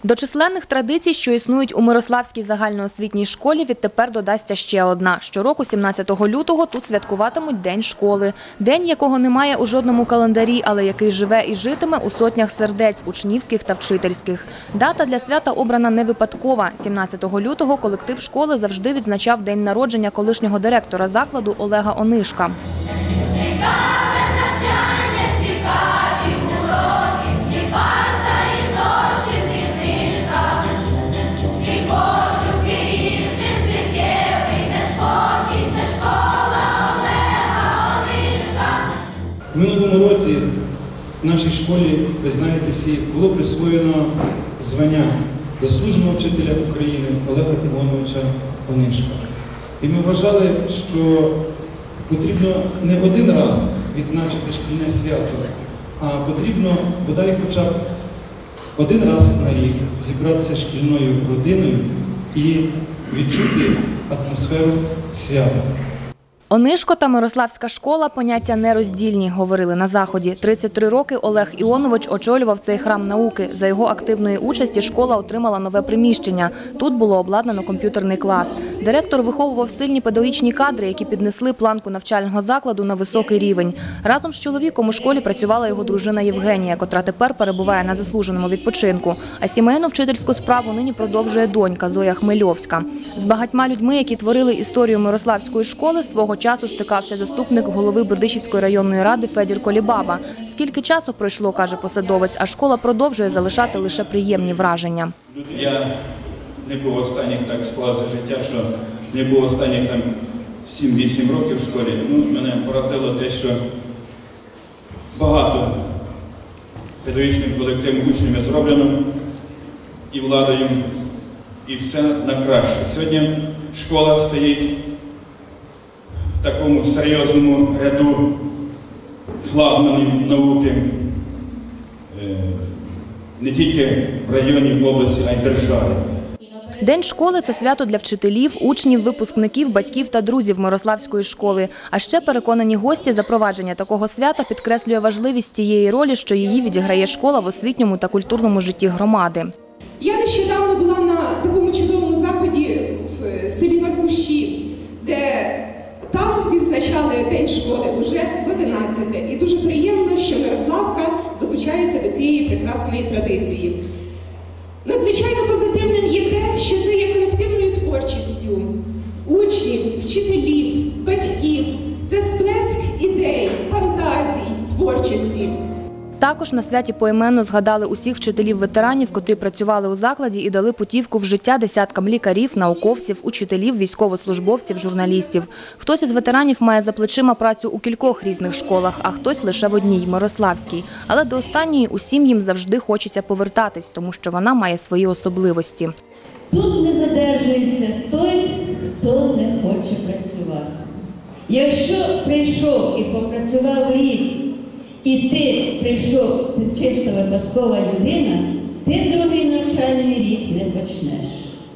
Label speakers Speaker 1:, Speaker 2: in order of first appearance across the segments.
Speaker 1: До численних традицій, що існують у Мирославській загальноосвітній школі, відтепер додасться ще одна. Щороку, 17 лютого, тут святкуватимуть День школи. День, якого немає у жодному календарі, але який живе і житиме у сотнях сердець – учнівських та вчительських. Дата для свята обрана не випадкова. 17 лютого колектив школи завжди відзначав день народження колишнього директора закладу Олега Онишка.
Speaker 2: В минулому році в нашій школі, ви знаєте всі, було присвоєно звання заслуженого вчителя України Олега Івановича Онишка. І ми вважали, що потрібно не один раз відзначити шкільне свято, а потрібно бодай хоча б один раз на рік зібратися шкільною родиною і відчути атмосферу свята.
Speaker 1: Онишко та Мирославська школа – поняття нероздільні, говорили на Заході. 33 роки Олег Іонович очолював цей храм науки. За його активної участі школа отримала нове приміщення. Тут було обладнано комп'ютерний клас. Директор виховував сильні педагогічні кадри, які піднесли планку навчального закладу на високий рівень. Разом з чоловіком у школі працювала його дружина Євгенія, котра тепер перебуває на заслуженому відпочинку. А сімейну вчительську справу нині продовжує донька Зоя Хмельовська. З багатьма людьми, які творили історію Мирославської школи, свого часу стикався заступник голови Бердичівської районної ради Федір Колібаба. Скільки часу пройшло, каже посадовець, а школа продовжує залишати лише приємні враження.
Speaker 3: Я не був останніх, так склалося життя, що не був останніх 7-8 років в школі. Мене поразило те, що багато педагогічним колективом учнями зроблено і владою, і все на краще. Сьогодні школа стоїть в такому серйозному ряду флагманів науки не тільки в районі, в області, а й в державі.
Speaker 1: День школи – це свято для вчителів, учнів, випускників, батьків та друзів Мирославської школи. А ще, переконані гості, запровадження такого свята підкреслює важливість тієї ролі, що її відіграє школа в освітньому та культурному житті громади.
Speaker 4: Я нещодавно була на такому чудовому заході в селі Маркуші, де там відзначали День школи вже в 11-те. І дуже приємно, що Мирославка долучається до цієї прекрасної традиції. Надзвичайно позитивним є те, що це є колективною творчістю учнів, вчителів, батьків. Це сплеск ідей, фантазій, творчості.
Speaker 1: Також на святі поіменно згадали усіх вчителів-ветеранів, котрі працювали у закладі і дали путівку в життя десяткам лікарів, науковців, учителів, військовослужбовців, журналістів. Хтось із ветеранів має за плечима працю у кількох різних школах, а хтось лише в одній – Мирославській. Але до останньої усім їм завжди хочеться повертатись, тому що вона має свої особливості.
Speaker 5: Тут не задержується той, хто не хоче працювати. Якщо прийшов і попрацював рік, і ти прийшов, ти чисто випадкова людина, ти другий навчальний рік не почнеш.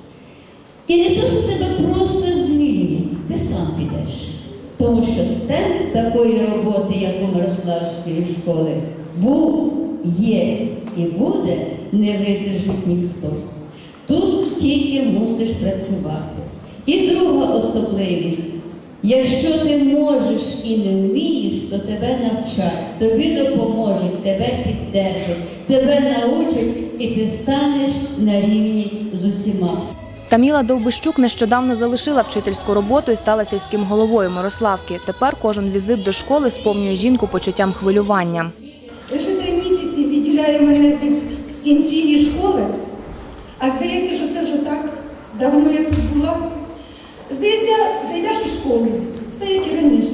Speaker 5: І не то, що тебе просто звільнять, ти сам підеш. Тому що темп такої роботи, як у Мирославської школи, був, є і буде, не видержить ніхто. Тут тільки мусиш працювати. І друга особливість. Якщо ти можеш і не вмієш, то тебе навчать, тобі допоможуть, тебе піддержать, тебе научать і ти станеш на рівні з усіма.
Speaker 1: Таміла Довбищук нещодавно залишила вчительську роботу і стала сільським головою Мирославки. Тепер кожен візит до школи сповнює жінку почуттям хвилювання.
Speaker 4: Лише 3 місяці відділяє мене від стін цієї школи, а здається, що це вже так давно я тут була. Здається, зайдеш у школу, все як і раніше.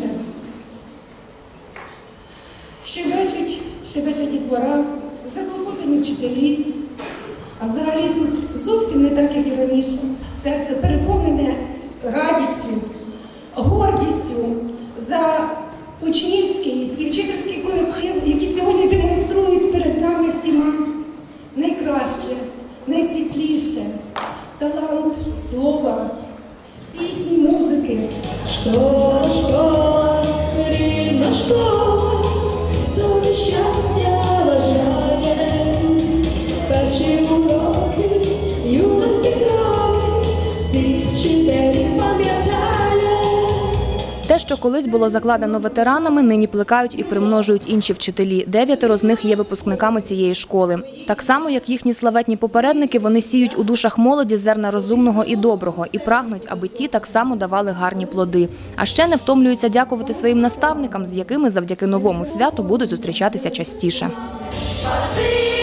Speaker 4: Щебечуть дітвора, заклопотані вчителі. А взагалі тут зовсім не так, як і раніше. Серце переповнене радістю, гордістю за учнівський і вчительський колектив, які сьогодні демонструють перед нами всіма найкраще, найсвітліше, талант слова, пісні, музики.
Speaker 5: Школа, школа, рідна школа, тобі щастя бажає, перші уроки
Speaker 1: що колись було закладено ветеранами, нині плекають і примножують інші вчителі. 9 з них є випускниками цієї школи. Так само, як їхні славетні попередники, вони сіють у душах молоді зерна розумного і доброго і прагнуть, аби ті так само давали гарні плоди. А ще не втомлюються дякувати своїм наставникам, з якими завдяки новому святу будуть зустрічатися частіше.
Speaker 6: Спасибі!